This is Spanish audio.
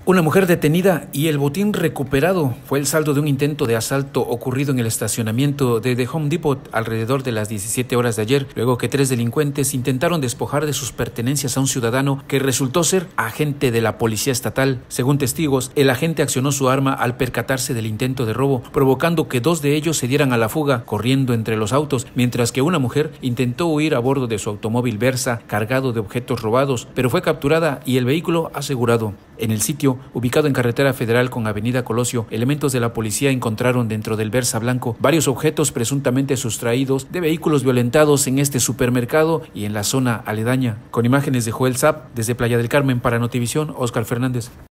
Una mujer detenida y el botín recuperado fue el saldo de un intento de asalto ocurrido en el estacionamiento de The Home Depot alrededor de las 17 horas de ayer, luego que 3 delincuentes intentaron despojar de sus pertenencias a un ciudadano que resultó ser agente de la policía estatal. Según testigos, el agente accionó su arma al percatarse del intento de robo, provocando que 2 de ellos se dieran a la fuga, corriendo entre los autos, mientras que una mujer intentó huir a bordo de su automóvil Versa cargado de objetos robados, pero fue capturada y el vehículo asegurado. En el sitio, ubicado en carretera federal con avenida Colosio, elementos de la policía encontraron dentro del Versa blanco varios objetos presuntamente sustraídos de vehículos violentados en este supermercado y en la zona aledaña. Con imágenes de Joel Zap, desde Playa del Carmen para Notivisión, Oscar Fernández.